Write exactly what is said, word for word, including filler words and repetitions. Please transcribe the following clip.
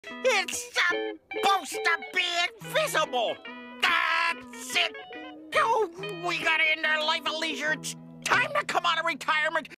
It's supposed to be invisible. That's it. Oh, we gotta end our life of leisure. It's time to come out of retirement